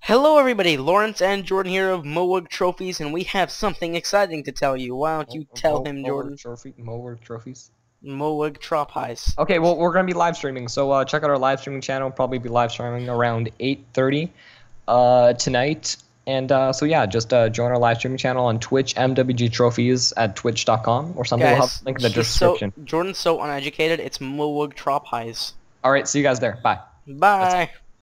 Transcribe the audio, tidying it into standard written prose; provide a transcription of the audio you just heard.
Hello everybody, Lawrence and Jordan here of Mowug Trophies, and we have something exciting to tell you. Why don't you tell him, Jordan? Mowug Trophies. Mowug Trophies. Okay, well, we're going to be live streaming, so check out our live streaming channel. Probably be live streaming around 8:30 tonight. And so yeah, just join our live streaming channel on Twitch, MWG Trophies at twitch.com or something. We'll have a link in the description. Jordan's so uneducated, it's Mowug Trophies. Alright, see you guys there. Bye. Bye.